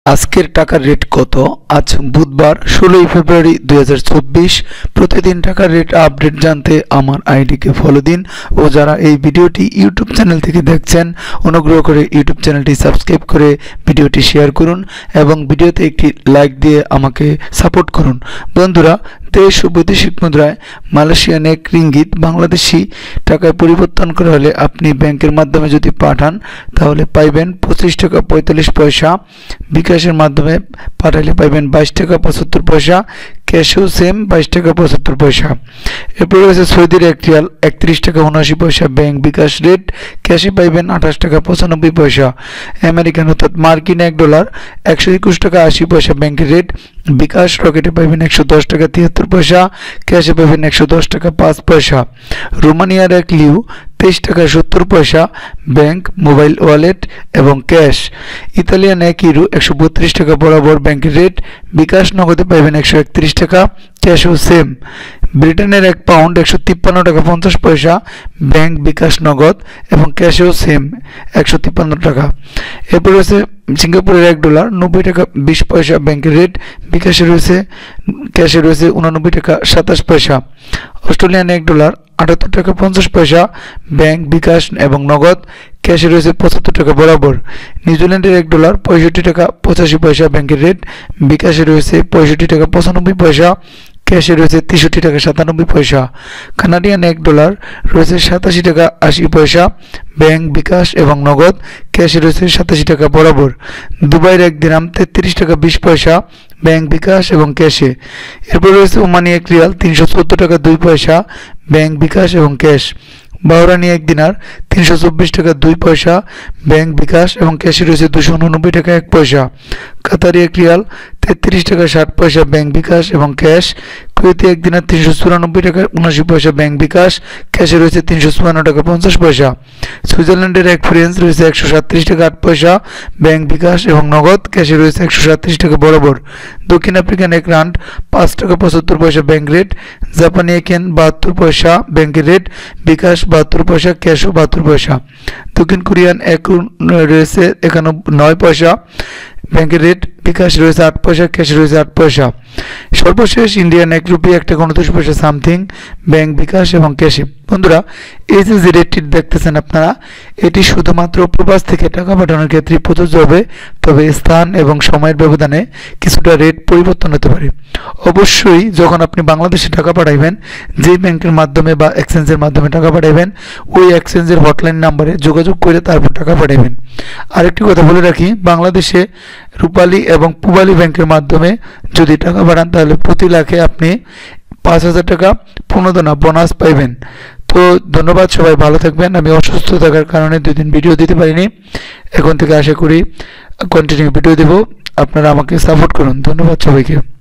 আজকের টাকার রেট কত? আজ বুধবার 16 ফেব্রুয়ারি 2024। প্রতিদিন টাকার রেট আপডেট জানতে আমার আইডিকে ফলো দিন ও যারা এই ভিডিওটি ইউটিউব চ্যানেল থেকে দেখছেন অনুগ্রহ করে ইউটিউব চ্যানেলটি সাবস্ক্রাইব করে ভিডিওটি শেয়ার করুন এবং ভিডিওতে একটি লাইক দিয়ে আমাকে সাপোর্ট করুন। বন্ধুরা, দেশ ও বৈদেশিক মুদ্রায় মালয়েশিয়ান এক রিঙ্গিত বাংলাদেশি টাকায় পরিবর্তন করা হলে আপনি ব্যাংকের মাধ্যমে যদি পাঠান তাহলে পাইবেন 25 টাকা 45 পয়সা, বিকাশের মাধ্যমে পাঠালে পাইবেন 22 টাকা 75 পয়সা, ক্যাশেও সেম 22 টাকা 75 পয়সা। এরপর রয়েছে সৌদির এক রিয়াল 31 টাকা 79 পয়সা ব্যাংক বিকাশ রেট, ক্যাশে পাইবেন 28 টাকা 95 পয়সা। আমেরিকান অর্থাৎ মার্কিন $1 121 টাকা 80 পয়সা ব্যাংকের রেট, বিকাশ রকেটে পাইবেন 110 টাকা 73 পয়সা, ক্যাশে পাইবেন 110 টাকা 5 পয়সা। রোমানিয়ার এক লিউ 23 টাকা 70 পয়সা ব্যাংক, মোবাইল ওয়ালেট এবং ক্যাশ। ইতালিয়ান এক ইউরো 132 টাকা বরাবর ব্যাংকের রেট, বিকাশ নগদে পাইবেন 131 টাকা, ক্যাশও সেম। ব্রিটেনের এক পাউন্ড 153 টাকা 50 পয়সা ব্যাংক, বিকাশ নগদ এবং ক্যাশেও সেম 153 টাকা। এরপর রয়েছে সিঙ্গাপুরের $1 90 টাকা 20 পয়সা ব্যাংকের রেট, বিকাশে রয়েছে ক্যাশে রয়েছে 89 টাকা 27 পয়সা। অস্ট্রেলিয়ান $1 78 টাকা 50 পয়সা ব্যাংক, বিকাশ এবং নগদ, ক্যাশে রয়েছে 75 টাকা বরাবর। নিউজিল্যান্ডের $1 65 টাকা 85 পয়সা ব্যাংকের রেট, বিকাশে রয়েছে 65 টাকা 95 পয়সা, ক্যাশে রয়েছে 63 টাকা 97 পয়সা। কানাডিয়ান $1 রয়েছে 87 টাকা 80 পয়সা ব্যাংক, বিকাশ এবং নগদ, ক্যাশে রয়েছে 87 টাকা বরাবর। দুবাইয়ের এক দিরহাম 33 টাকা 20 পয়সা ব্যাংক, বিকাশ এবং ক্যাশে। এরপর রয়েছে ওমানি এক রিয়াল 314 টাকা 2 পয়সা ব্যাংক, বিকাশ এবং ক্যাশ। বাহরানি এক দিনার 324 টাকা 2 পয়সা ব্যাংক, বিকাশ এবং ক্যাশে রয়েছে 289 টাকা 1 পয়সা। কাতারি এক রিয়াল 33 টাকা 60 পয়সা ব্যাংক, বিকাশ এবং ক্যাশ। কুয়েতি এক দিনার 394 টাকা 79 পয়সা ব্যাংক, বিকাশ, ক্যাশে রয়েছে 354 টাকা 50 পয়সা। সুইজারল্যান্ডের এক ফ্রেন্স রয়েছে 137 টাকা 8 পয়সা ব্যাংক, বিকাশ এবং নগদ, ক্যাশে রয়েছে 137 টাকা বরাবর। দক্ষিণ আফ্রিকান এক রান্ড 5 টাকা 75 পয়সা ব্যাংক রেট, জাপানি এক ইয়েন 72 পয়সা ব্যাংকের রেট, বিকাশ 72 পয়সা, ক্যাশও 72 পয়সা। দক্ষিণ কোরিয়ান এক রয়েছে 9 পয়সা ব্যাংকের রেট, বিকাশ রয়েছে 8 পয়সা, ক্যাশ রয়েছে 8 পয়সা। সর্বশেষ ইন্ডিয়ান এক রুপি 1 টাকা 29 পয়সা সামথিং ব্যাংক, বিকাশ এবং ক্যাশে। বন্ধুরা, এই যে রেটটি দেখতেছেন আপনারা, এটি শুধুমাত্র প্রবাস থেকে টাকা পাঠানোর ক্ষেত্রে প্রযোজ্য হবে, তবে স্থান এবং সময়ের ব্যবধানে কিছুটা রেট পরিবর্তন হতে পারে। অবশ্যই যখন আপনি বাংলাদেশে টাকা পাঠাইবেন, যেই ব্যাংকের মাধ্যমে বা এক্সচেঞ্জের মাধ্যমে টাকা পাঠাইবেন, ওই এক্সচেঞ্জের হটলাইন নাম্বারে যোগাযোগ করে তারপর টাকা পাঠাইবেন। আরেকটি কথা বলে রাখি, বাংলাদেশে রূপালী এবং পূবালী ব্যাংকের মাধ্যমে যদি টাকা পাঠান তাহলে প্রতি লাখে আপনি 5,000 টাকা প্রণোদনা বোনাস পাইবেন। তো ধন্যবাদ, সবাই ভালো থাকবেন। আমি অসুস্থ থাকার কারণে 2 দিন ভিডিও দিতে পারিনি, এখন থেকে আশা করি কন্টিনিউ ভিডিও দেব। আপনারা আমাকে সাপোর্ট করুন। ধন্যবাদ সবাইকে।